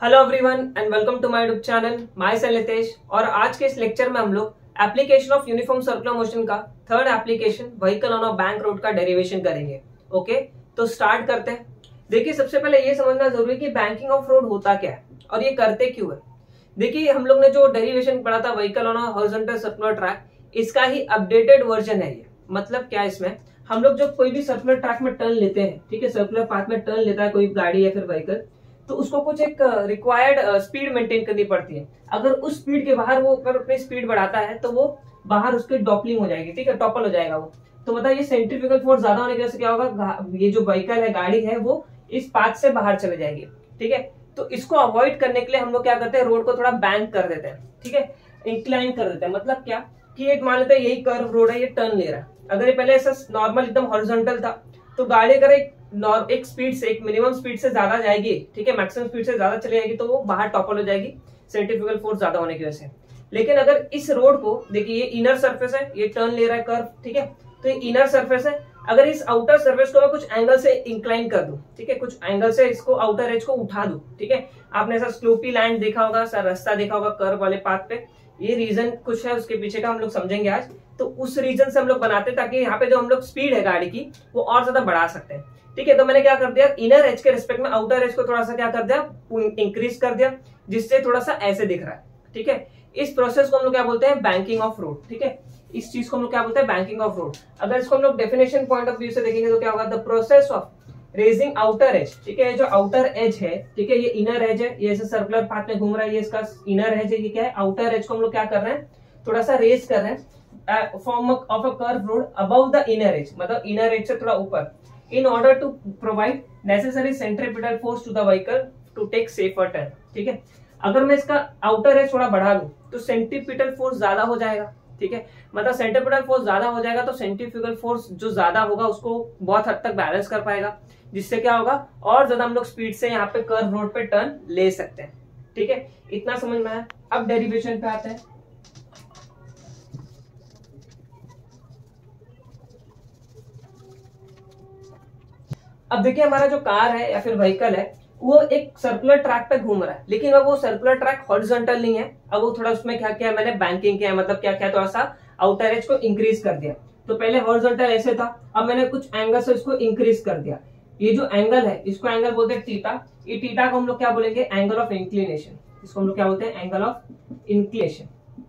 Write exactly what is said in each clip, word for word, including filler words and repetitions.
Hello everyone and welcome to my YouTube channel myself Nitesh. और आज के इस लेक्चर में हम लोग application of uniform circular motion का third application vehicle on a bank road का डेरिवेशन करेंगे। ओके, तो स्टार्ट करते हैं। देखिए, सबसे पहले ये समझना जरूरी है कि बैंकिंग ऑफ रोड होता क्या है और ये करते क्यों है। देखिए, हम लोग ने जो डेरिवेशन पढ़ा था vehicle on a horizontal circular track, इसका ही अपडेटेड वर्जन है ये। मतलब क्या है, इसमें हम लोग जो कोई भी सर्कुलर ट्रैक में टर्न लेते हैं, ठीक है, सर्कुलर पाथ में टर्न लेता है कोई गाड़ी या फिर व्हीकल, तो उसको कुछ एक रिक्वायर्ड स्पीड मेंटेन करनी पड़ती है। अगर उस स्पीड के बाहर वो अगर अपनी स्पीड बढ़ाता है तो वो बाहर उसकी डॉपलिंग हो जाएगी, ठीक है, टॉपल हो जाएगा वो। तो मतलब ये सेंट्रीफ्यूगल फोर्स ज्यादा होने की वजह से क्या होगा, ये जो व्हीकल है, गाड़ी है, वो इस पाथ से बाहर चले जाएगी। ठीक है, तो इसको अवॉइड करने के लिए हम लोग क्या करते हैं, रोड को थोड़ा बैंक कर देते हैं, ठीक है, इंक्लाइन कर देते हैं। मतलब क्या कि एक मान लेते हैं यही कर्व रोड है, ये टर्न ले रहा है। अगर ये पहले ऐसा नॉर्मल एकदम हॉरिजॉन्टल था तो गाड़ी अगर एक एक स्पीड से, एक मिनिमम स्पीड से ज्यादा जाएगी, ठीक है, मैक्सिमम स्पीड से ज्यादा चली जाएगी, तो वो बाहर टॉपल हो जाएगी सेंट्रीफ्यूगल फोर्स ज्यादा होने की वजह से। लेकिन अगर इस रोड को देखिए, ये इनर सरफेस है, ये टर्न ले रहा है कर्व, ठीक है, तो ये इनर सरफेस है। अगर इस आउटर सरफेस को मैं कुछ एंगल से इंक्लाइन कर दूं, ठीक है, कुछ एंगल से इसको आउटर एज को उठा दूं, ठीक है, आपने ऐसा स्लोपी लैंड देखा होगा, सर रास्ता देखा होगा कर्व वाले पाथ पे, ये रीजन कुछ है उसके पीछे का, हम लोग समझेंगे आज। तो उस रीजन से हम लोग बनाते हैं ताकि यहाँ पे जो हम लोग स्पीड है गाड़ी की वो और ज्यादा बढ़ा सकते हैं। ठीक है, तो मैंने क्या कर दिया, इनर एज के रिस्पेक्ट में आउटर एज को थोड़ा सा क्या कर दिया, इंक्रीज कर दिया, जिससे थोड़ा सा ऐसे दिख रहा है। ठीक है, इस प्रोसेस को हम लोग क्या बोलते हैं, बैंकिंग ऑफ रोड। ठीक है, इस चीज को हम लोग क्या बोलते हैं, बैंकिंग ऑफ रोड। अगर इसको हम लोग डेफिनेशन पॉइंट ऑफ व्यू से देखेंगे तो क्या होगा, the process of raising outer edge. ठीक है, जो आउटर एज है, ठीक है, ये इनर एज है, ये ऐसे सर्कुलर पाथ में घूम रहा है, ये इसका इनर एज है, ये क्या है, आउटर एज को हम लोग क्या कर रहे हैं, थोड़ा सा रेज कर रहे हैं form of a curve road above the inner edge, मतलब इनर एज से थोड़ा ऊपर, in order to provide necessary centripetal force to the vehicle to take safer turn। ठीक है, अगर मैं इसका आउटर एज थोड़ा बढ़ा लूं तो सेंट्रीपिटल फोर्स ज्यादा हो जाएगा। ठीक है, मतलब सेंट्रीपिटल फोर्स ज्यादा हो जाएगा तो सेंट्रीफ्यूगल फोर्स जो ज्यादा होगा उसको बहुत हद तक बैलेंस कर पाएगा, जिससे क्या होगा, और ज्यादा हम लोग स्पीड से यहाँ पे कर्व रोड पे टर्न ले सकते हैं। ठीक है, इतना समझ में आया। अब डेरिवेशन पे आते हैं। अब देखिए, हमारा जो कार है या फिर व्हीकल है वो एक सर्कुलर ट्रैक पे घूम रहा है, लेकिन अब वो सर्कुलर ट्रैक हॉरिजॉन्टल नहीं है। अब वो थोड़ा उसमें क्या किया मैंने, बैंकिंग किया, मतलब क्या किया, थोड़ा सा आउटर एज को इंक्रीज कर दिया। तो पहले हॉरिजॉन्टल ऐसे था, अब मैंने कुछ एंगल से इसको इंक्रीज कर दिया। ये जो एंगल है इसको एंगल बोलते हैं थीटा। ये थीटा को हम लोग क्या बोलेंगे, एंगल ऑफ इंक्लिनेशन। इसको हम लोग क्या बोलते हैं, एंगल ऑफ इंक्लिनेशन,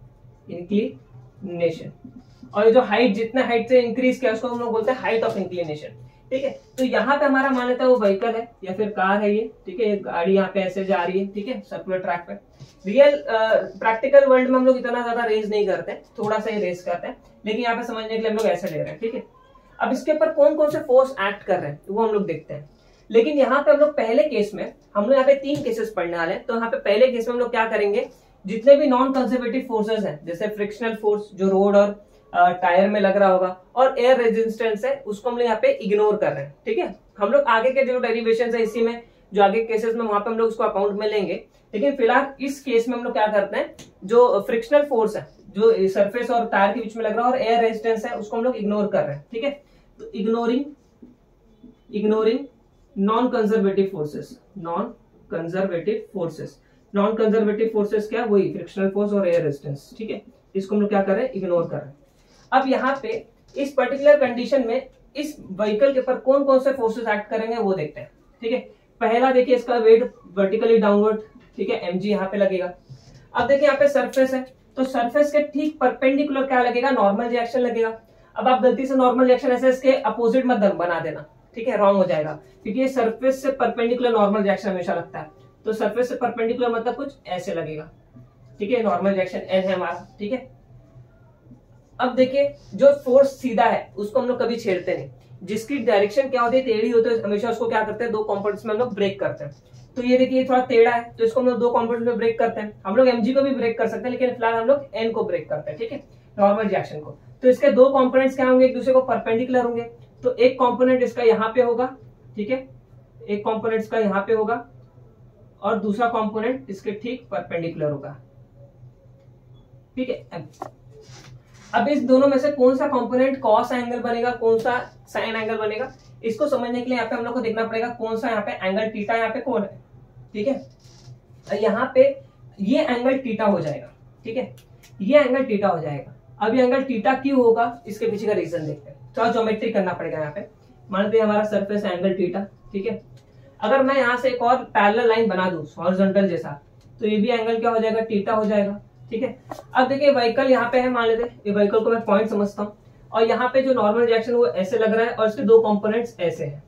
इंक्लिनेशन। और ये जो हाइट, जितना हाइट से इंक्रीज किया उसको हम लोग बोलते हैं हाइट ऑफ इंक्लिनेशन। ठीक है, तो यहाँ पे हमारा मान लेता है वो व्हीकल है या फिर कार है ये, ठीक है, गाड़ी यहाँ पे ऐसे जा रही है, ठीक है, सर्कुलर ट्रैक पे। रियल प्रैक्टिकल वर्ल्ड में हम लोग इतना ज्यादा रेस नहीं करते, थोड़ा सा ही रेस करते हैं, लेकिन यहाँ पे समझने के लिए हम लोग ऐसे ले रहे हैं। ठीक है, अब इसके ऊपर कौन कौन से फोर्स एक्ट कर रहे हैं वो हम लोग देखते हैं। लेकिन यहाँ पे हम लोग पहले केस में, हम लोग यहाँ पे तीन केसेस पढ़ने वाले हैं। तो यहाँ पे पहले केस में हम लोग क्या करेंगे, जितने भी नॉन कंजर्वेटिव फोर्सेस हैं, जैसे फ्रिक्शनल फोर्स जो रोड और टायर में लग रहा होगा, और एयर रेजिस्टेंस है, उसको हम लोग यहाँ पे इग्नोर कर रहे हैं। ठीक है, हम लोग आगे के जो डेरिवेशन है इसी में, जो आगे केसेस में, वहां पे हम लोग उसको अकाउंट में लेंगे। लेकिन फिलहाल इस केस में हम लोग क्या करते हैं, जो फ्रिक्शनल फोर्स है जो सरफेस और टायर के बीच में लग रहा है, और एयर रेजिस्टेंस है, उसको हम लोग इग्नोर कर रहे हैं। ठीक है, तो ignoring ignoring non conservative forces, non conservative forces non conservative forces क्या, वही फ्रिक्शनल फोर्स और एयर रेजिस्टेंस। ठीक है, इसको हम लोग क्या कर रहे हैं, इग्नोर कर रहे हैं। अब यहाँ पे इस पर्टिकुलर कंडीशन में इस व्हीकल के ऊपर कौन कौन से फोर्सेस एक्ट करेंगे वो देखते हैं। ठीक है, पहला देखिए, इसका वेट वर्टिकली डाउनवर्ड, ठीक है, एमजी यहाँ पे लगेगा। अब देखिए यहाँ पे सरफेस है, तो सरफेस के ठीक परपेंडिकुलर क्या लगेगा, नॉर्मल रिएक्शन लगेगा। अब आप गलती से नॉर्मल रिएक्शन ऐसे इसके अपोजिट मत बना देना, ठीक है, रॉन्ग हो जाएगा, क्योंकि ये सरफेस से परपेंडिकुलर नॉर्मल रिएक्शन हमेशा लगता है। तो सरफेस से परपेंडिकुलर मतलब कुछ ऐसे लगेगा। ठीक है, नॉर्मल रिएक्शन एन है हमारा। ठीक है, अब देखिए, जो फोर्स सीधा है उसको हम लोग कभी छेड़ते नहीं, जिसकी डायरेक्शन क्या होती है, टेढ़ी होती है, हमेशा उसको क्या करते हैं, दो कंपोनेंट्स में हम लोग ब्रेक करते हैं। तो ये देखिए थोड़ा टेढ़ा है, तो इसको हम लोग दो कंपोनेंट्स में ब्रेक करते हैं। हम लोग एमजी को भी ब्रेक कर सकते हैं, लेकिन फिलहाल हम लोग एन को ब्रेक करते हैं। ठीक है, नॉर्मल रिएक्शन को। तो इसके दो कंपोनेंट्स क्या होंगे, एक दूसरे को परपेंडिकुलर होंगे। तो एक कंपोनेंट इसका यहाँ पे होगा, ठीक है, एक कंपोनेंट इसका यहाँ पे होगा, और दूसरा कंपोनेंट इसके ठीक परपेंडिकुलर होगा। ठीक है, अब इस दोनों में से कौन सा कंपोनेंट कॉस एंगल बनेगा, कौन सा साइन एंगल बनेगा, इसको समझने के लिए यहाँ पे हम लोग को देखना पड़ेगा कौन सा यहाँ पे एंगल थीटा यहाँ पे कौन है। ठीक है, यहाँ पे ये एंगल थीटा हो जाएगा, ठीक है, ये एंगल थीटा हो जाएगा। अब ये एंगल थीटा क्यों होगा, इसके पीछे का रीजन देखते हैं। थोड़ा ज्योमेट्री करना पड़ेगा यहाँ पे। मानते हैं हमारा सरफेस एंगल थीटा, ठीक है। अगर मैं यहाँ से एक और पैरेलल लाइन बना दूं हॉरिजॉन्टल जैसा, तो ये भी एंगल क्या हो जाएगा, थीटा हो जाएगा, ठीक है। अब देखिए व्हीकल यहाँ पे है, मान लेते हैं ये व्हीकल को मैं पॉइंट समझता हूँ, और यहाँ पे जो नॉर्मल रिएक्शन वो ऐसे लग रहा है और इसके दो कंपोनेंट्स ऐसे हैं,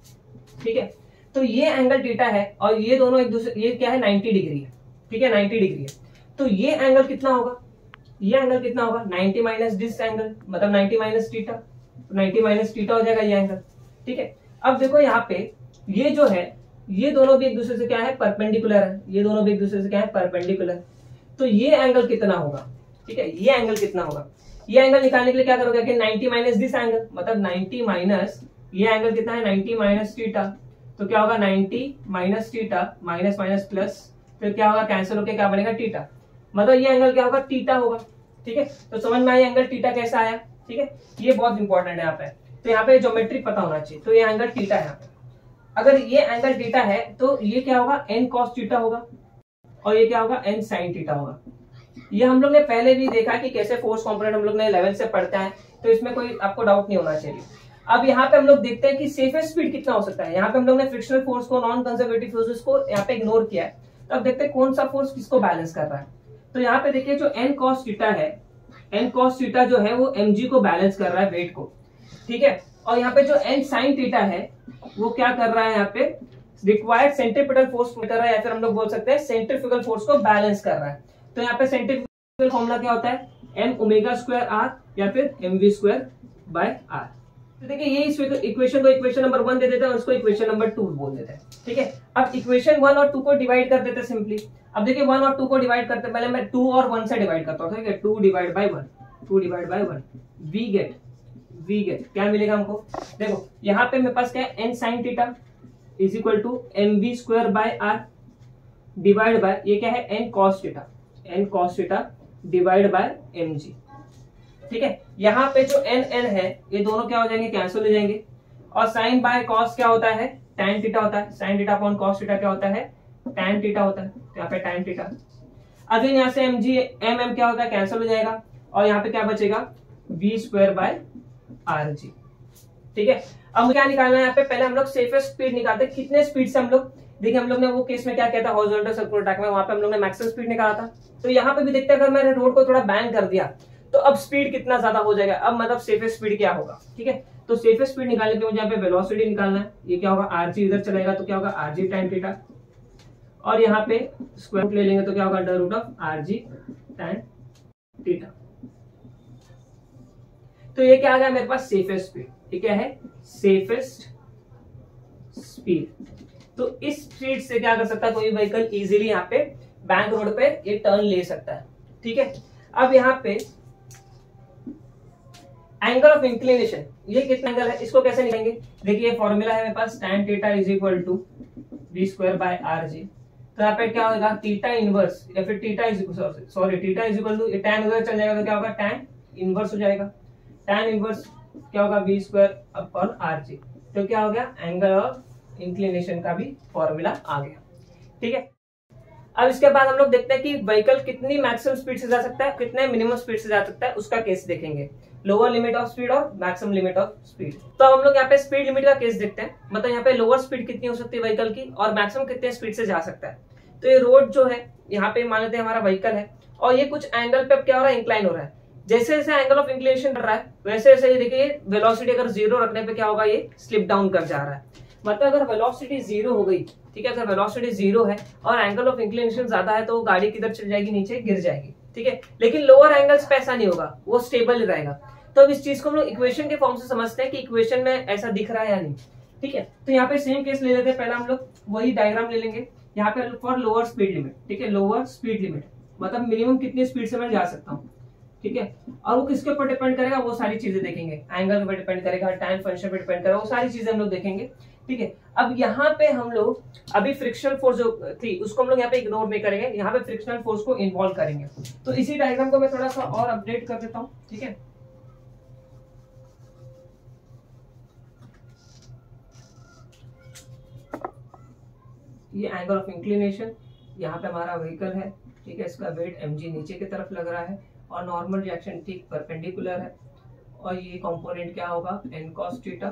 ठीक है। तो ये एंगल थीटा है और ये दोनों एक दूसरे, ये क्या है नाइन्टी डिग्री है, ठीक है, नाइन्टी डिग्री है। तो ये एंगल कितना होगा, ये एंगल कितना होगा, नाइन्टी माइनस दिस एंगल, मतलब नाइन्टी माइनस थीटा, तो नाइन्टी माइनस थीटा हो जाएगा ये एंगल, ठीक है। अब देखो यहाँ पे ये जो है, ये दोनों भी एक दूसरे से क्या है, परपेंडिकुलर है, ये दोनों भी एक दूसरे से क्या है, परपेंडिकुलर। तो ये एंगल कितना होगा, ठीक है, ये एंगल कितना होगा, ये एंगल निकालने के लिए क्या करोगे कि नाइन्टी माइनस दिस एंगल, मतलब नाइन्टी माइनस ये एंगल कितना है, नाइन्टी माइनस थीटा, तो क्या होगा ninety minus theta, minus minus plus, फिर क्या होगा कैंसिल होकर क्या बनेगा, थीटा, मतलब ये एंगल क्या होगा, थीटा होगा, ठीक है। तो समझ में आया एंगल थीटा कैसा आया, ठीक है, ये बहुत इंपॉर्टेंट है यहाँ पे। तो यहाँ पे ज्योमेट्री पता होना चाहिए। तो ये एंगल थीटा है यहाँ पे, अगर ये एंगल थीटा है तो ये क्या होगा, एन कॉस थीटा होगा, और ये क्या होगा, एन साइन थीटा होगा। ये हम लोग ने पहले भी देखा कि कैसे फोर्स कंपोनेंट हम लोग ने इलेवेंथ से पढ़ता है, तो इसमें कोई आपको डाउट नहीं होना चाहिए। अब यहाँ पे हम लोग देखते हैं कि सेफेस्ट स्पीड कितना हो सकता है। यहाँ पे हम लोग ने फ्रिक्शनल फोर्स को, नॉन कंजर्वेटिव फोर्सेस को यहाँ पे इग्नोर किया है। तो अब देखते हैं कौन सा फोर्स किसको बैलेंस कर रहा है। तो यहाँ पे देखिए जो एन कॉस थीटा है, एन कॉस थीटा जो है वो एमजी को बैलेंस कर रहा है, वेट को, ठीक है। और यहाँ पे जो एन साइन थीटा है वो क्या कर रहा है, यहाँ पे रिक्वायर्ड सेंट्रीपिटल फोर्स कर रहा है, या फिर हम लोग बोल सकते हैं सेंट्रीफ्यूगल फोर्स को बैलेंस कर रहा है। तो यहाँ पे सेंट्रीफ्यूगल फॉर्मूला क्या होता है, एम ओमेगा स्क्वायर आर या फिर m v square by r. तो देखिए ये इस इक्वेशन को इक्वेशन नंबर वन दे देते हैं और उसको इक्वेशन नंबर टू बोल देते हैं, ठीक है। अब इक्वेशन वन और टू को डिवाइड कर देते हैं सिंपली। अब देखिए वन और टू को डिवाइड करते पहले मैं टू और वन से डिवाइड करता हूँ, ठीक है, two divide by one, two divide by one, we get we get क्या मिलेगा हमको, देखो यहाँ पे मेरे पास क्या है, n sine theta is equal to m v square by r divide by ये क्या है, n cos theta, n cos theta divide by m g, ठीक है। यहाँ पे जो एन एन है ये दोनों क्या हो जाएंगे, कैंसिल हो जाएंगे, और साइन बाय कॉस क्या होता है, टैन थीटा होता है, sine theta upon cos theta क्या होता है, टैन थीटा होता है, तो यहाँ पे टैन थीटा। अगेन यहाँ से एम जी एम एम क्या होता है, कैंसिल हो जाएगा, और यहाँ पे क्या बचेगा, v square by r g, ठीक है। अब क्या निकालना है यहाँ पे, पहले हम लोग सेफेस्ट स्पीड निकालते हैं, कितने स्पीड से हम लोग, देखिए हम लोग ने वो केस में क्या किया था, हॉरिजॉन्टल सर्कुलर ट्रैक में, वहां पे हम लोग ने मैक्सिमम स्पीड निकाला था। तो यहाँ पे भी देखते हैं अगर मैंने रोड को थोड़ा बैंग कर दिया तो अब स्पीड कितना ज्यादा हो जाएगा, अब मतलब सेफेस्ट स्पीड क्या होगा, ठीक है। तो सेफेस्ट स्पीड निकालने के लिए मुझे यहाँ पे वेलोसिटी निकालना है, ये क्या होगा, आरजी इधर चलेगा तो क्या होगा, आरजी टाइम थीटा, और यहाँ पे स्क्वायर रूट ले लेंगे तो क्या होगा, under root of rg time theta. तो ये क्या आ गया मेरे पास, सेफेस्ट स्पीड, ये क्या है, सेफेस्ट स्पीड। तो इस स्पीड से क्या कर सकता है कोई व्हीकल, इजीली यहाँ पे बैंक रोड पे ये टर्न ले सकता है, ठीक है। अब यहाँ पे एंगल ऑफ इंक्लिनेशन, ये कितना एंगल है, इसको कैसे निकालेंगे, देखिए फॉर्मूला है मेरे पास, tan theta is equal to v square by r g. तो यहाँ पे क्या होगा, थीटा इनवर्स या फिर theta is sorry theta is equal to, tan उधर चल जाएगा तो क्या होगा, tan इनवर्स हो जाएगा, tan इनवर्स क्या होगा, v square upon r g. तो क्या हो गया, एंगल ऑफ इंक्लिनेशन का भी फॉर्मूला आ गया, ठीक है। अब इसके बाद हम लोग देखते हैं कि व्हीकल कितनी मैक्सिमम स्पीड से जा सकता है, कितने मिनिमम स्पीड से जा सकता है, उसका केस देखेंगे, लोअर लिमिट ऑफ स्पीड और मैक्सिमम लिमिट ऑफ स्पीड। तो हम लोग यहाँ पे स्पीड लिमिट का केस देखते हैं, मतलब यहाँ पे लोअर स्पीड कितनी हो सकती है व्हीकल की और मैक्सिमम कितने स्पीड से जा सकता है। तो ये रोड जो है यहाँ पे मान लेते हैं हमारा व्हीकल है और ये कुछ एंगल पे क्या हो रहा है, इंक्लाइन हो रहा है। जैसे जैसे एंगल ऑफ इंक्लिनेशन बढ़ रहा है वैसे वैसे ये देखिए वेलोसिटी अगर जीरो रखने पे क्या होगा, ये स्लिप डाउन कर जा रहा है। मतलब अगर वेलोसिटी जीरो हो गई, ठीक है, अगर वेलोसिटी जीरो है और एंगल ऑफ इंक्लिनेशन ज्यादा है तो गाड़ी किधर चल जाएगी, नीचे गिर जाएगी, ठीक है। लेकिन लोअर एंगल्स पे ऐसा नहीं होगा, वो स्टेबल ही रहेगा। तो अब इस चीज को हम लोग इक्वेशन के फॉर्म से समझते हैं कि इक्वेशन में ऐसा दिख रहा है या नहीं, ठीक है। तो यहाँ पे सेम केस ले लेते हैं, पहले हम लोग वही डायग्राम ले लेंगे यहाँ पे फॉर लोअर स्पीड लिमिट, ठीक है, लोअर स्पीड लिमिट मतलब मिनिमम कितनी स्पीड से मैं जा सकता हूँ, ठीक है। और वो किसके ऊपर डिपेंड करेगा, वो सारी चीजें देखेंगे, एंगल पे डिपेंड करेगा, टाइम फंक्शन पे डिपेंड करेगा, वो सारी चीजें हम लोग देखेंगे, ठीक है। अब यहाँ पे हम लोग अभी फ्रिक्शनल फोर्स जो थी उसको हम लोग यहाँ पे इग्नोर नहीं करेंगे, यहाँ पे फ्रिक्शनल फोर्स को इन्वॉल्व करेंगे। तो इसी डायग्राम को मैं थोड़ा सा और अपडेट कर देता हूँ, ठीक है। ये एंगल ऑफ इंक्लिनेशन, यहाँ पे हमारा व्हीकल है, ठीक है, इसका वेट mg नीचे की तरफ लग रहा है और नॉर्मल रिएक्शन ठीक परपेंडिकुलर है, और ये कंपोनेंट क्या होगा n cos थीटा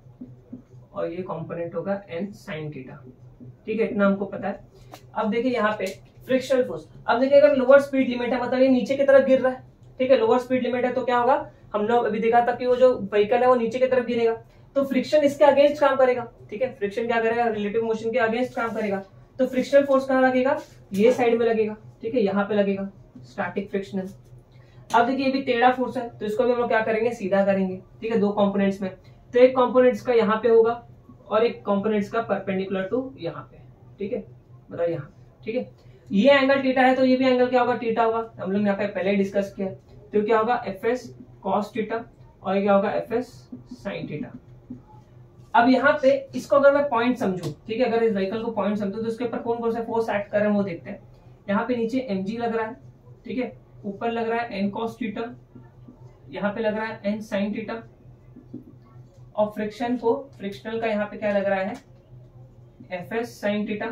और ये कंपोनेंट होगा n sin थीटा, ठीक है, इतना हमको पता है। अब देखिए यहाँ पे फ्रिक्शनल फोर्स, अब देखिए अगर लोअर स्पीड लिमिट है मतलब ये नीचे की तरफ गिर रहा है, ठीक है, लोअर स्पीड लिमिट है तो क्या होगा, हम लोग अभी देखा था कि वो जो व्हीकल है वो नीचे की तरफ गिरेगा, तो फ्रिक्शन इसके अगेंस्ट काम करेगा, ठीक है, फ्रिक्शन क्या करेगा, रिलेटिव मोशन के अगेंस्ट काम करेगा, तो फ्रिक्शनल फोर्स कहाँ लगेगा, ये साइड में लगेगा, ठीक है, यहाँ पे लगेगा स्टैटिक फ्रिक्शनल। अब देखिए ये भी टेढ़ा फोर्स है तो इसको भी हम लोग क्या करेंगे, सीधा करेंगे, ठीक है, दो कंपोनेंट्स में, तो एक कंपोनेंट्स का यहाँ पे होगा और एक कंपोनेंट्स का परपेंडिकुलर टू यहाँ पे, ठीक है, मतलब यहाँ, ठीक है, ये एंगल थीटा है तो ये भी एंगल क्या होगा, थीटा होगा, हम लोग यहाँ पे पहले डिस्कस किया, तो क्या होगा एफ एस कॉस थीटा और ये क्या होगा एफ एस साइन थीटा। अब यहाँ पे इसको अगर मैं पॉइंट समझू, ठीक है, अगर इस व्हीकल को पॉइंट समझू तो इसके ऊपर कौन कौन से फोर्स एक्ट कर रहे हैं वो देखते हैं। यहाँ पे नीचे mg लग रहा है, ठीक है, ऊपर लग रहा है n cos थीटा, यहाँ पे लग रहा है n sin थीटा, और फ्रिक्शन को फ्रिक्शनल का यहाँ पे क्या लग रहा है एफ एस sin थीटा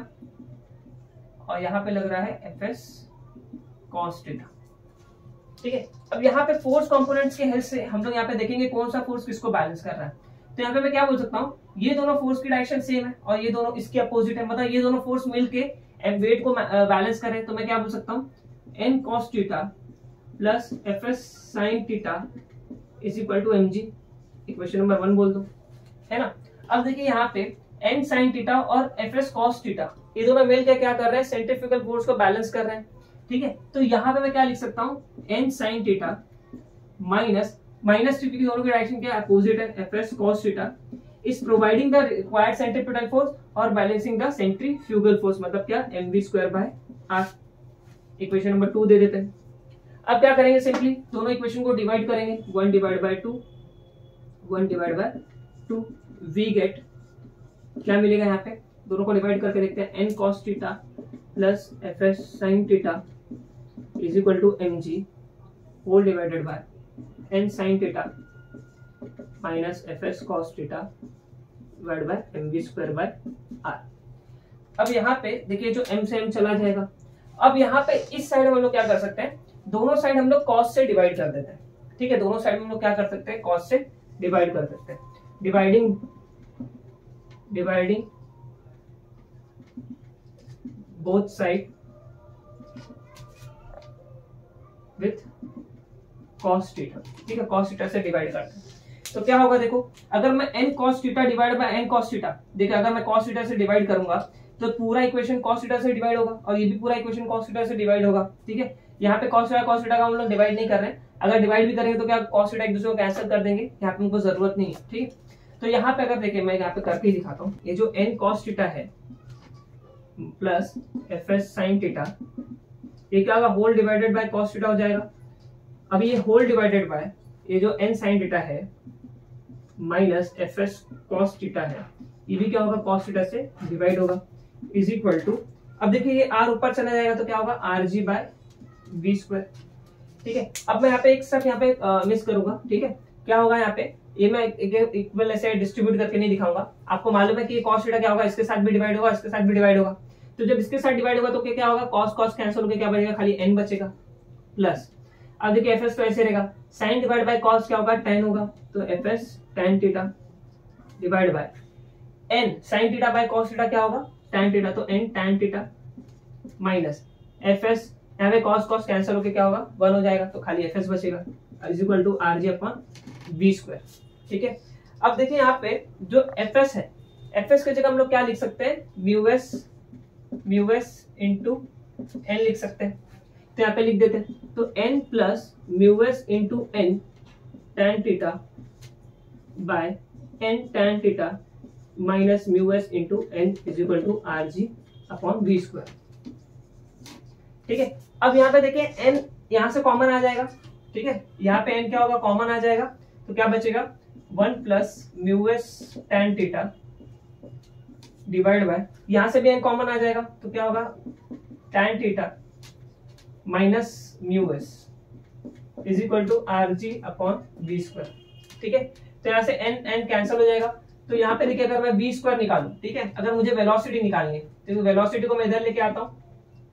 और यहाँ पे लग रहा है एफ एस cos थीटा, ठीक है। अब यहाँ पे फोर्स कंपोनेंट्स के हेल्प से हम लोग यहाँ पे देखेंगे कौन सा फोर्स किसको बैलेंस कर रहा है। तो यहाँ पे मैं क्या बोल सकता हूँ, ये दोनों फोर्स की डायरेक्शन सेम है और ये दोनों इसके अपोजिट है, मतलब ये दोनों फोर्स मिलके वेट को बैलेंस करें, तो मैं क्या बोल सकता हूँ n cos theta plus f s sine theta is equal to mg, equation number one बोल दो, है ना। अब देखिए यहाँ पे n sin थीटा और एफ एस cos थीटा ये दोनों मिलकर क्या कर रहे हैं, सेंट्रीफ्यूगल फोर्स को बैलेंस कर रहे हैं, ठीक है। तो यहाँ पे मैं क्या लिख सकता हूँ n sin theta minus minus क्योंकि दोनों की डायरेक्शन क्या अपोजिट है, f s cos theta is providing the required centripetal force और बैलेंसिंग द सेंट्रीफ्यूगल फोर्स, मतलब क्या mv square by r। Equation number two दे देते हैं। अब क्या करेंगे, सिंपली दोनों इक्वेशन को डिवाइड करेंगे, one divide by two, one divide by two, we get क्या मिलेगा, यहाँ पे दोनों को डिवाइड करके देखते हैं, n cos theta plus f s sine theta is equal to mg whole divided by n sin theta minus f s cos theta divide by mv square by r। अब यहाँ पे देखिए जो m से m चला जाएगा। अब यहाँ पे इस साइड हम लोग क्या कर सकते हैं, दोनों साइड हम लोग cos से डिवाइड कर देते हैं, ठीक है, दोनों साइड में हम लोग क्या कर सकते हैं, cos से डिवाइड कर सकते हैं, dividing dividing both side with cos theta, ठीक है, cos थीटा से डिवाइड करते हैं। तो क्या होगा, देखो अगर मैं n cos theta divide by n cos theta, देखिए अगर मैं cos थीटा से डिवाइड करूंगा तो पूरा इक्वेशन cos थीटा से डिवाइड होगा और ये भी पूरा इक्वेशन cos थीटा से डिवाइड होगा, ठीक है। यहाँ पे cos थीटा cos थीटा का हम लोग डिवाइड नहीं कर रहे हैं, अगर डिवाइड भी करेंगे तो क्या cos थीटा एक दूसरे को कैंसिल कर देंगे, यहाँ पे उनको जरूरत नहीं है, ठीक है। तो यहाँ पे अगर देखिए मैं यहाँ पे करके ही दिखाता हूँ, ये जो n cos थीटा है plus f s sine theta ये क्या होगा, whole divided by cos theta हो जाएगा। अब ये होल डिवाइडेड बाय ये जो n sin थीटा है minus f s cos theta है, ये भी क्या होगा cos थीटा से डिवाइड होगा, इज इक्वल टू, अब देखिए ये r ऊपर चला जाएगा तो क्या होगा r g by v square, ठीक है। अब मैं यहाँ पे एक स्टेप यहाँ पे मिस करूंगा, ठीक है, क्या होगा यहाँ पे, ये मैं इक्वल ऐसे डिस्ट्रीब्यूट करके नहीं दिखाऊंगा, आपको मालूम है कि cos थीटा क्या होगा, इसके साथ भी डिवाइड होगा, इसके साथ भी डिवाइड होगा, तो जब इसके साथ डिवाइड होगा तो क्या क्या होगा, cos cos कैंसिल होकर क्या बचेगा, खाली n बचेगा प्लस, अब देखिए एफ एस तो ऐसे रहेगा, साइन डिवाइड बाय कॉस क्या होगा, टेन होगा, तो f s tan theta divide by n sine theta by cos theta क्या होगा, टेन थीटा, तो n tan theta minus f s, यहाँ पे कॉस कॉस कैंसिल होकर क्या होगा, वन हो जाएगा, तो खाली एफ एस बचेगा, is equal to r g upon v square, ठीक है। अब देखिए यहाँ पे जो एफ एस है, एफ एस की जगह हम लोग क्या लिख सकते हैं, mu s mu s into n लिख सकते हैं, तो यहाँ पे लिख देते हैं, तो n plus mu s into n tan theta by n tan theta minus mu s into n is equal to r g upon v square, ठीक है। अब यहाँ पे देखिए n यहाँ से कॉमन आ जाएगा, ठीक है, यहाँ पे n क्या होगा, कॉमन आ जाएगा, तो क्या बचेगा, one plus mu s tan theta divide by, यहाँ से भी n कॉमन आ जाएगा, तो क्या होगा tan theta minus mu s is equal to r g upon v square, ठीक है। तो यहाँ से n n कैंसिल हो जाएगा, तो यहाँ पे देखिए अगर मैं वी स्क्वायर निकालूं, ठीक है, अगर मुझे वेलोसिटी निकालनी है तो वेलोसिटी को मैं इधर लेके आता हूँ,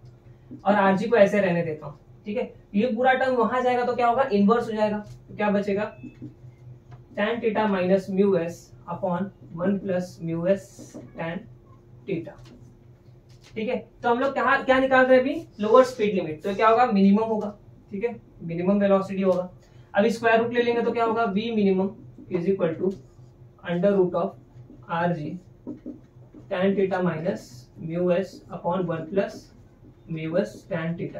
और आरजी को ऐसे रहने देता हूँ, ठीक है। ये पूरा टर्म वहां जाएगा तो क्या होगा, इनवर्स हो जाएगा, तो क्या बचेगा, tan theta minus mu s upon one plus mu s tan theta, ठीक है। तो हम लोग क्या क्या निकाल रहे हैं अभी, लोअर स्पीड लिमिट, तो क्या होगा, मिनिमम होगा, ठीक है, मिनिमम वेलोसिटी होगा। अभी स्क्वायर रूट ले लेंगे तो क्या होगा, v minimum is equal to under root of r g tan theta minus mu s upon one plus mu s tan theta,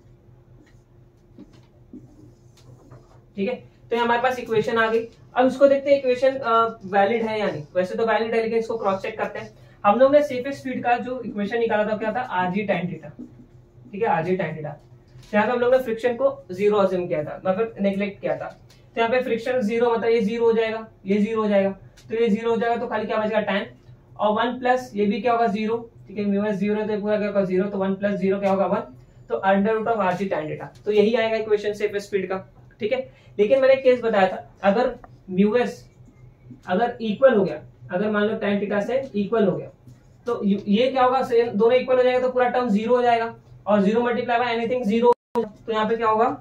ठीक है। तो हमारे पास इक्वेशन आ गई। अब इसको देखते हैं इक्वेशन वैलिड है या नहीं। वैसे तो वैलिड है, लेकिन इसको क्रॉस चेक करते हैं। हम लोग ने सेफेस्ट स्पीड का जो इक्वेशन निकाला था क्या था, आरजी tan थीटा, ठीक है, आरजी tan थीटा। यहाँ पे हम लोग ने फ्रिक्शन को जीरो अज्यूम किया था, मतलब नेग्लेक्ट किया था। तो यहाँ पे फ्रिक्शन जीरो मतलब ये जीरो हो जाएगा, ये जीरो हो जाएगा, तो ये जीरो हो जाएगा, तो खाली क्या बचेगा tan, और वन प्लस ये भी क्या होगा जीरो, ठीक है, म्यू एस जीरो है तो पूरा क्या होगा जीरो, तो वन प्लस जीरो क्या होगा वन, तो under root of rg tan theta. तो यही आएगा इक्वेशन सेफेस्ट स्पीड का, ठीक है। लेकिन मैंने एक केस बताया था, अगर म्यू एस अगर इक्वल हो गया, अगर मान लो tan थीटा से इक्वल हो गया, तो ये क्या होगा, दोनों इक्वल हो जाएगा तो पूरा टर्म जीरो हो जाएगा, और zero multiply by anything zero, तो यहाँ पे क्या होगा,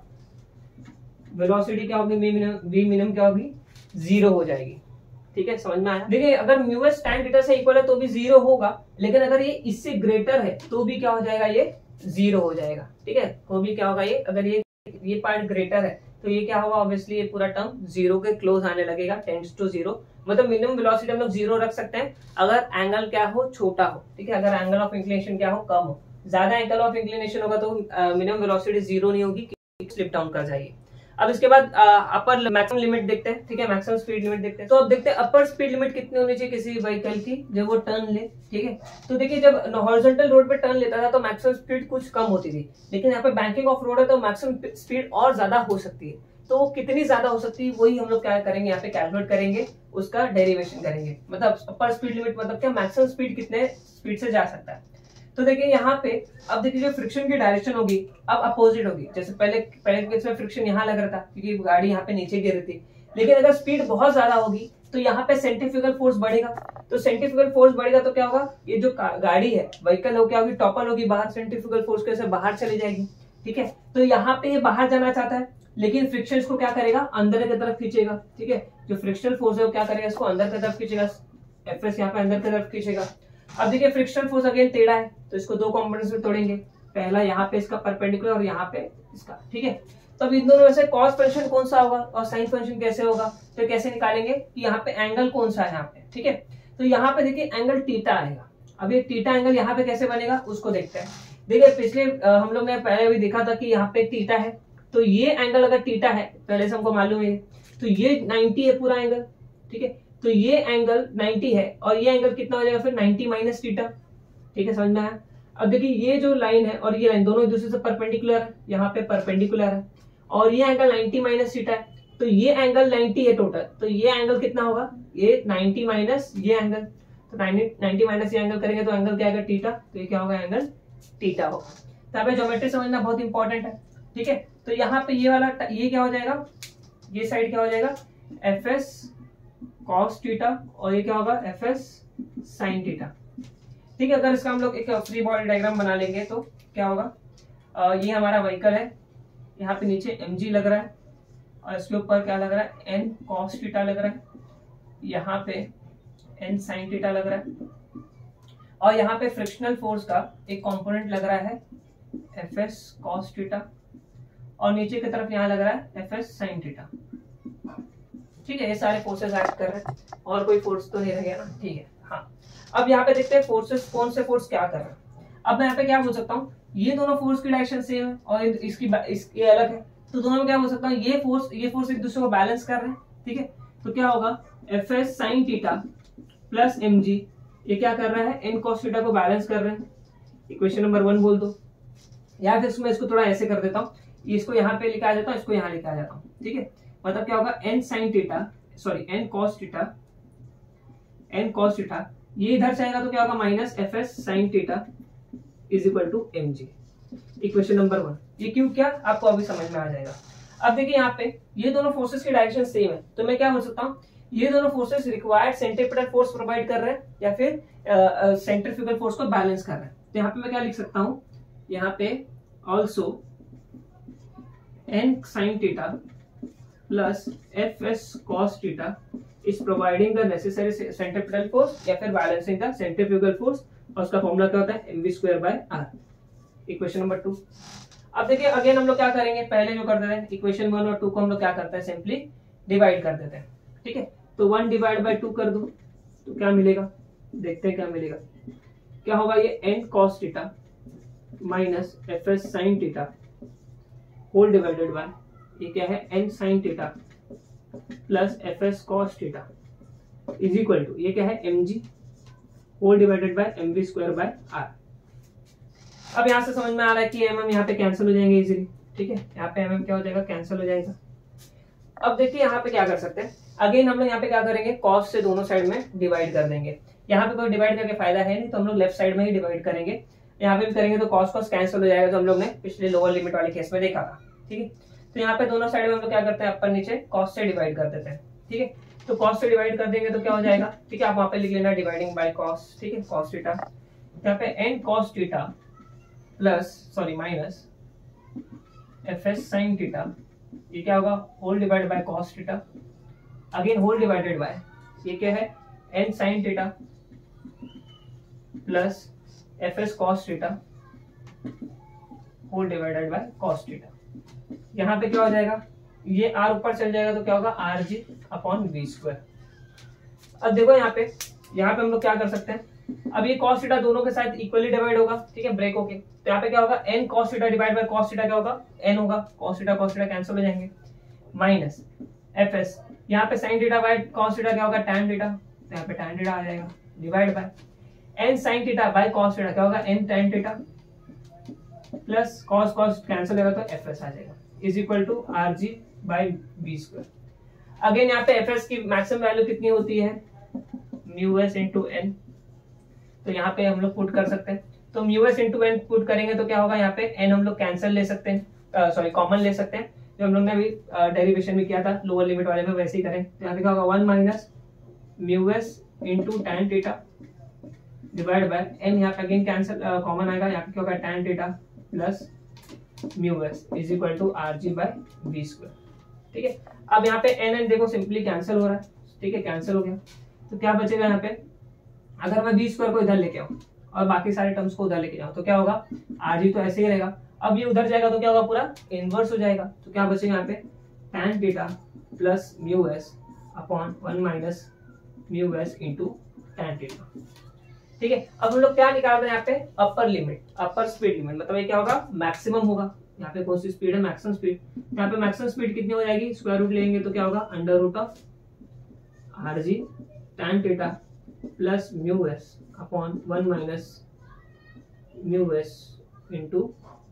वेलोसिटी क्या होगी, v मिनिमम क्या होगी, जीरो हो जाएगी, ठीक है, समझ में आया। देखिए अगर म्यू एस tan थीटा से इक्वल है तो भी जीरो होगा, लेकिन अगर ये इससे ग्रेटर है तो भी क्या हो जाएगा, ये जीरो हो जाएगा, ठीक है। तो भी क्या होगा, ये अगर ये ये पार्ट ग्रेटर है तो ये क्या होगा, ऑब्वियसली ये पूरा टर्म जीरो के क्लोज आने लगेगा, टेंड्स टू जीरो। मतलब मिनिमम वेलोसिटी हम लोग जीरो रख सकते हैं अगर एंगल क्या हो, छोटा हो, ठीक है, अगर एंगल ऑफ इंक्लिनेशन क्या हो, कम हो। ज्यादा एंगल ऑफ इंक्लिनेशन होगा तो मिनिमम वेलोसिटी जीरो नहीं होगी, स्लिप डाउन कर जाएगी। अब इसके बाद अपर मैक्सिमम लिमिट देखते हैं, ठीक है, मैक्सिमम स्पीड लिमिट देखते हैं। तो अब देखते हैं अपर स्पीड लिमिट कितनी होनी चाहिए किसी व्हीकल की जब वो टर्न ले, ठीक है। तो देखिए जब हॉरिजॉन्टल रोड पे टर्न लेता था तो मैक्सिमम स्पीड कुछ कम होती थी, लेकिन यहाँ पे बैंकिंग ऑफ रोड है तो मैक्सिमम स्पीड और ज्यादा हो सकती है। तो कितनी ज्यादा हो सकती है वही हम लोग क्या करेंगे, यहाँ पे कैलकुलेट करेंगे, उसका डेरिवेशन करेंगे। मतलब अपर स्पीड लिमिट मतलब क्या, मैक्सिमम स्पीड कितने स्पीड से जा सकता है। तो देखिए यहाँ पे अब देखिए जो फ्रिक्शन की डायरेक्शन होगी अब अपोजिट होगी। जैसे पहले पहले केस में फ्रिक्शन यहाँ लग रहा था क्योंकि गाड़ी यहाँ पे नीचे गिर रही थी, लेकिन अगर स्पीड बहुत ज्यादा होगी तो यहाँ पे सेंट्रीफ्यूगल फोर्स बढ़ेगा। तो सेंट्रीफ्यूगल फोर्स बढ़ेगा तो क्या होगा, ये जो गाड़ी है व्हीकल हो क्या होगी, टॉपल होगी बाहर, सेंट्रीफ्यूगल फोर्स के से बाहर चली जाएगी, ठीक है। तो यहाँ पे ये बाहर जाना चाहता है, लेकिन फ्रिक्शन इसको क्या करेगा, अंदर की तरफ खींचेगा, ठीक है। जो फ्रिक्शनल फोर्स है वो क्या करेगा, इसको अंदर की तरफ खींचेगा, एफ एस यहाँ पे अंदर की तरफ खींचेगा। अब देखिए फ्रिक्शनल फोर्स अगेन टेढ़ा है तो इसको दो कंपोनेंट्स में तोड़ेंगे, पहला यहाँ पे इसका परपेंडिकुलर और यहाँ पे इसका, ठीक है। तो अब इन दोनों में से कॉस फंक्शन कौन सा होगा और साइन फंक्शन कैसे होगा, तो कैसे निकालेंगे कि यहाँ पे एंगल कौन सा है यहाँ पे, ठीक है। तो यहाँ पे देखिए एंगल थीटा आएगा। अब ये थीटा एंगल यहाँ पे कैसे बनेगा उसको देखते हैं। देखिए पिछले हम लोग ने पहले भी देखा था कि यहाँ पे थीटा है, तो ये एंगल अगर थीटा है पहले से हमको मालूम है, तो ये नाइनटी है पूरा एंगल, ठीक है। तो ये एंगल नाइनटी है और ये एंगल कितना हो जाएगा फिर नाइनटी माइनस थीटा, ठीक है, समझ में आया। अब देखिए ये जो लाइन है और ये लाइन दोनों एक दूसरे से परपेंडिकुलर है, यहाँ पे परपेंडिकुलर है, और ये एंगल नाइनटी माइनस थीटा है, तो ये एंगल नाइनटी है टोटल, तो ये एंगल कितना होगा, ये नाइनटी माइनस ये एंगल, तो नाइनटी माइनस ये एंगल करेंगे तो एंगल क्या आएगा थीटा, तो ये क्या होगा, एंगल थीटा होगा। तो यहाँ पे ज्योमेट्री समझना बहुत इंपॉर्टेंट है, ठीक है। तो यहाँ पे ये वाला ये क्या हो जाएगा, ये साइड क्या हो जाएगा, एफ एस कॉस थीटा, और ये क्या होगा, एफ एस साइन थीटा, ठीक है। अगर इसका हम लोग एक फ्री बॉडी डायग्राम बना लेंगे तो क्या होगा, आ, ये हमारा व्हीकल है, यहाँ पे नीचे mg लग रहा है और इसके ऊपर क्या लग रहा है, n cos थीटा लग रहा है, यहाँ पे n sin थीटा लग रहा है, और यहाँ पे फ्रिक्शनल फोर्स का एक कंपोनेंट लग रहा है fs cos थीटा, और नीचे की तरफ यहाँ लग रहा है fs sin थीटा, ठीक है। ये सारे फोर्सेस एक्ट कर रहे हैं और कोई फोर्स तो नहीं रह गया ना, ठीक है। हाँ अब यहाँ पे देखते हैं फोर्सेस कौन से फोर्स क्या कर रहे हैं। अब मैं यहाँ पे क्या बोल सकता हूँ, ये दोनों फोर्स की डायरेक्शन सेम है और इसकी इसकी अलग है, तो दोनों में क्या बोल सकता हूँ, ये फोर्स ये फोर्स एक दूसरे को बैलेंस कर रहे हैं, ठीक है। तो क्या होगा, f s sine theta plus m g, ये क्या कर रहा है, एन कॉस थीटा को बैलेंस कर रहे हैं। इक्वेशन नंबर वन बोल दो, या फिर मैं इसको थोड़ा ऐसे कर देता हूँ, इसको यहाँ पे लिखा जाता हूँ, इसको यहाँ लिखा जाता हूँ, ठीक है। मतलब क्या होगा, n sine theta sorry n cos theta n cos theta, ये इधर से आएगा तो क्या होगा, minus f s sine theta is equal to m g. Equation number one, ये क्यों क्या आपको अभी समझ में आ जाएगा। अब देखिए यहाँ पे ये दोनों फोर्सेस की डायरेक्शन सेम है, तो मैं क्या बोल सकता हूँ, ये दोनों forces required centripetal force provide कर रहे हैं या फिर सेंट्रीफ्यूगल फोर्स को बैलेंस कर रहे हैं। तो यहाँ पे मैं क्या लिख सकता हूँ, यहाँ पे also n sine theta plus f s cos theta is providing the necessary centripetal force या फिर बैलेंसिंग द सेंट्रीफ्यूगल फोर्स, और उसका फॉर्मूला क्या होता है, m v square by r. Equation number two. अब देखिए अगेन हम लोग क्या करेंगे, पहले जो करते थे इक्वेशन वन और टू को हम लोग क्या करते हैं, सिंपली डिवाइड कर देते हैं। ठीक है, तो वन डिवाइड बाय टू कर दो तो क्या मिलेगा, देखते हैं क्या मिलेगा। क्या होगा, ये n cos theta minus f s sine theta whole divided by ये क्या है, n sine theta plus f s cos theta is equal to ये क्या है, m g whole divided by m v square by r. अब यहां से समझ में आ रहा है कि एम एम यहाँ पे कैंसिल हो जाएंगे इजीली। ठीक है, यहाँ पे एम एम क्या हो जाएगा, कैंसिल हो जाएगा। अब देखिए यहाँ पे क्या कर सकते हैं, अगेन हम लोग यहाँ पे क्या करेंगे, कॉस से दोनों साइड में डिवाइड कर देंगे। यहाँ पे कोई डिवाइड करके फायदा है नहीं, तो हम लोग लेफ्ट साइड में ही डिवाइड करेंगे। यहाँ पे भी करेंगे तो कॉस कॉस कैंसिल हो जाएगा, जो हम लोग ने पिछले लोअर लिमिट वाले केस में देखा था। ठीक है, तो यहाँ पे दोनों साइड में हम लोग क्या करते हैं, अपर नीचे कॉस से डिवाइड कर देते हैं। ठीक है, तो कॉस से डिवाइड कर देंगे तो क्या हो जाएगा, ठीक है, आप वहां पे लिख लेना डिवाइडिंग बाय कॉस। ठीक है, कॉस थीटा यहाँ पे n cos theta plus sorry minus f s sine theta, ये क्या होगा, whole divide by cos theta, again whole divided by ये क्या है, n sine theta plus f s cos theta whole divided by cos theta. यहाँ पे क्या हो जाएगा, ये आर ऊपर चल जाएगा तो क्या होगा, r g upon v square. अब देखो यहाँ पे यहाँ पे हम लोग क्या कर सकते हैं, अब ये cos थीटा दोनों के साथ इक्वली डिवाइड होगा। ठीक है, ब्रेक होके तो यहाँ पे क्या होगा, n cos theta divide by cos theta क्या होगा, n होगा, cos theta cos theta cancel हो जाएंगे, माइनस एफ एस यहाँ पे sin theta by cos theta क्या होगा, tan थीटा, तो यहाँ पे tan थीटा आ जाएगा, divide by n sin theta by cos theta क्या होगा, n tan theta plus cos cos cancel होगा तो एफ एस आ जाएगा, is equal to r g by B square. Again यहाँ पे एफ एस की मैक्सिमम वैल्यू कितनी होती है, म्यू एस इंटू एन, तो यहाँ पे हम लोग पुट कर सकते हैं। तो mu s into n put करेंगे तो क्या होगा, यहाँ पे एन हम लोग कैंसिल ले सकते हैं, सॉरी कॉमन ले सकते हैं, जो हम लोग ने अभी डेरिवेशन में किया था लोअर लिमिट वाले में, वैसे ही करें। तो यहाँ पे क्या होगा, one minus mu s into tan theta divide by n, यहाँ पे अगेन कैंसिल कॉमन आएगा, यहाँ पे क्या होगा, tan theta plus mu s is equal to r g by B square. ठीक है, अब यहाँ पे एन एन देखो सिंपली कैंसिल हो रहा है। ठीक है, कैंसिल हो गया तो क्या बचेगा यहाँ पे, अगर मैं बी स्क्वायर को इधर लेके आऊं और बाकी सारे टर्म्स को उधर लेके जाऊं तो क्या होगा, आर जी तो ऐसे ही रहेगा। अब ये उधर जाएगा तो क्या होगा, पूरा इनवर्स हो जाएगा। तो क्या बचेगा यहाँ पे, tan theta plus mu s upon one minus mu s into tan theta. ठीक है, अब हम लोग क्या निकाल रहे हैं यहाँ पे, upper limit, upper speed limit, मतलब ये क्या होगा, मैक्सिमम होगा। यहाँ पे कौन सी स्पीड है, मैक्सिमम स्पीड। यहाँ पे मैक्सिमम स्पीड कितनी हो जाएगी, स्क्वायर रूट लेंगे तो क्या होगा, under root of r g tan theta plus mu s upon one minus mu s into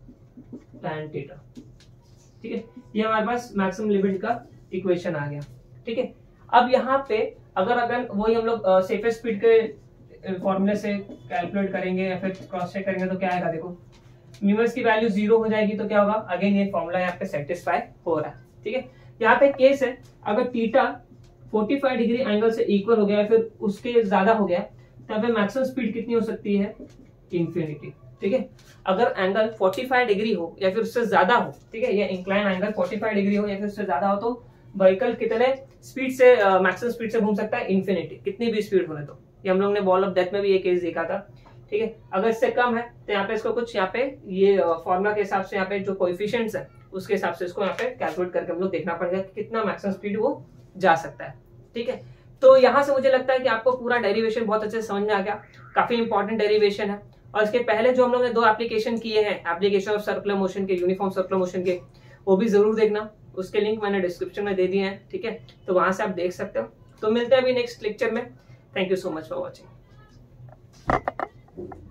tan theta. ठीक है, ये हमारे पास मैक्सिमम लिमिट का इक्वेशन आ गया। ठीक है, अब यहाँ पे अगर अगर वही हम लोग सेफेस्ट स्पीड के फॉर्मूले से कैलकुलेट करेंगे या फिर क्रॉस चेक करेंगे तो क्या आएगा, देखो म्यू एस की वैल्यू जीरो हो जाएगी तो क्या होगा, अगेन ये फॉर्मूला यहाँ पे सेटिस्फाई हो रहा है। ठीक है, यहाँ पे केस है, अगर थीटा पैंतालीस डिग्री एंगल से इक्वल हो गया फिर उसके ज्यादा हो गया तो यहाँ पे मैक्सिमम स्पीड कितनी हो सकती है, इन्फिनिटी। ठीक है, अगर एंगल पैंतालीस डिग्री हो या फिर उससे ज्यादा हो, ठीक है, ये इंक्लाइन एंगल पैंतालीस डिग्री हो या फिर उससे ज्यादा हो तो व्हीकल कितने स्पीड से मैक्सिमम स्पीड से घूम सकता है, इन्फिनिटी, कितनी भी स्पीड होने तो। ये हम लोग ने बॉल ऑफ डेथ में भी ये केस देखा था। ठीक है, अगर इससे कम है तो यहाँ पे इसको कुछ यहाँ पे ये फॉर्मूला के हिसाब से यहाँ पे जो कोएफिशिएंट्स है उसके हिसाब से इसको यहाँ पे कैलकुलेट करके हम लोग देखना पड़ेगा कि कितना मैक्सिमम स्पीड वो जा सकता है। ठीक है, तो यहाँ से मुझे लगता है कि आपको पूरा डेरिवेशन बहुत अच्छे से समझ में आ गया, काफी इंपॉर्टेंट डेरिवेशन है। और इसके पहले जो हम लोग ने दो एप्लीकेशन किए हैं, एप्लीकेशन ऑफ सर्कुलर मोशन के, यूनिफॉर्म सर्कुलर मोशन के, वो भी जरूर देखना, उसके लिंक मैंने डिस्क्रिप्शन में दे दिए हैं। ठीक है, तो वहां से आप देख सकते हो। तो मिलते हैं अभी नेक्स्ट लेक्चर में। Thank you so much for watching.